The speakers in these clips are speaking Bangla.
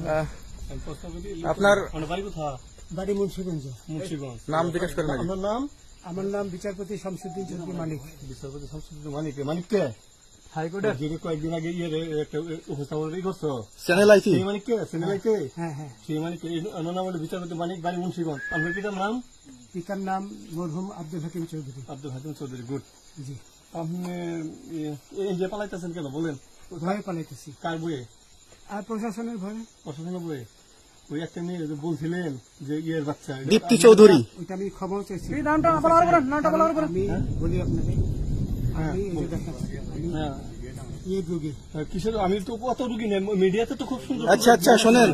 আপনার বাড়ি মুন্সিগঞ্জ। নাম জিজ্ঞেস করেন। আমার নাম বিচারপতি শামসুদ্দিন চৌধুরী মানিক। বিচারপতি শামসুদ্দিন মানিক। মানিককে হাইকোর্টের যে কয়েকদিন আগে একটা উপস্থাপন করছো চ্যানেল আইছি মানিককে চ্যানেল আইতে। হ্যাঁ হ্যাঁ, সেই মানিককে নাম হলো বিচারপতি মানিক, বাড়ি মুন্সিগঞ্জ। আপনার পিতার নাম? পিতার নাম মরহুম আব্দুল হাকিম চৌধুরী। আব্দুল হাকিম চৌধুরী। গুড। জি। আপনি এই যে পালাইতেছেন কেন বলেন? ভয়ে পালাইতেছি। কার বইয়ে? আর প্রশাসনের ভয়ে। প্রশাসনের বইয়ে? ওই একটা মেয়ে বলছিলেন যে ইয়ের বাচ্চা দীপ্তি চৌধুরী। ওইটা আমি খবর চাইছি। আমি বলি আপনাদের, কিসের? আমি তো কত রুগী নেই মিডিয়াতে তো খুব সুন্দর। আচ্ছা আচ্ছা শোনেন,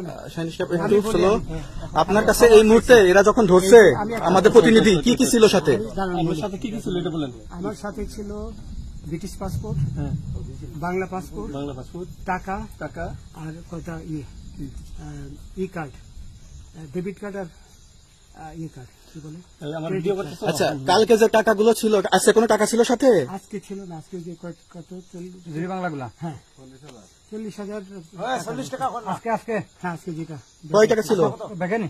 আপনার কাছে এই মুহূর্তে এরা যখন ধরছে আমাদের প্রতিনিধি, কি কি ছিল সাথে? আপনার সাথে কি কি ছিল এটা বলেন। আমার সাথে ছিল ব্রিটিশ পাসপোর্ট, বাংলা পাসপোর্ট, টাকা আর কয়টা ই কার্ড, ডেবিট কার্ড আর ই কার্ড। কি বলে? আচ্ছা, কালকে যে টাকাগুলো ছিল, আজকে কোনো টাকা ছিল সাথে? আজকে ছিল না। আজকে যে কত বাংলাগুলা? হ্যাঁ, 40,000 টাকা। আজকে হ্যাঁ, আজকে যেটা। কয় টাকা ছিল? দেখেনি?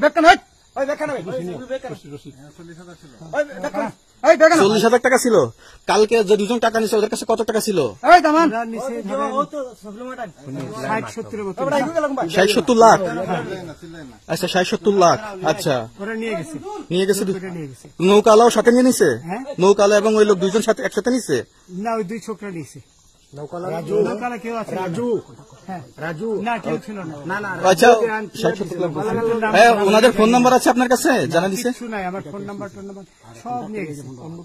40,000 টাকা ছিল। কালকে যে দুজন টাকা নিচ্ছে ওদের কাছে কত টাকা ছিল? 60-70 লাখ। আচ্ছা, 60-70 লাখ। আচ্ছা, নিয়ে গেছে। নৌকালাও সাথে নিয়ে নিছে? নৌকালা এবং ওই লোক দুইজন সাথে একসাথে নিছে? না, ওই দুই ছোকরা নিছে। ওনাদের ফোন নাম্বার আছে আপনার কাছে? জানা দিচ্ছে? আমার ফোন নাম্বার সব নিয়ে গেছে।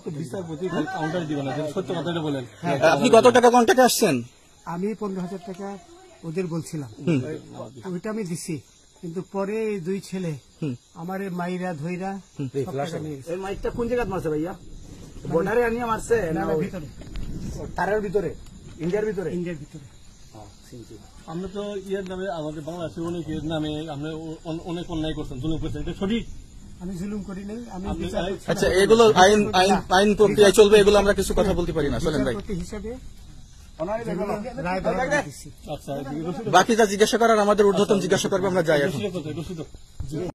সত্য কথাটা বলেন। আপনি কত টাকা কন্ট্যাক্টে আসছেন? আমি 15,000 টাকা ওদের বলছিলাম, ওইটা আমি দিছি। কিন্তু পরে এই দুই ছেলে আমার মাইরা ধইরা মাইকটা কোন জায়গায় মারছে ভাইয়া? বর্ডারে আনিয়ে মারছে না ভিতরে? তারের ভিতরে, ইন্ডিয়ার ভিতরে? ইন্ডিয়ার ভিতরে। আমরা তো ইয়ের নামে, আমাদের বাংলাদেশের অনেকের নামে আমরা অনেক অন্যায় করছেন, জুলুম করছেন। এটা সঠিক? আমি জুলুম করি নাই। আচ্ছা, এগুলো আইন প্রক্রিয়ায় চলবে, এগুলো আমরা কিছু কথা বলতে পারি না। চলেন ভাই, হিসাবে বাকি যা জিজ্ঞাসা করার আমাদের ঊর্ধ্বতন জিজ্ঞাসা করবে, আমরা যাই এখন।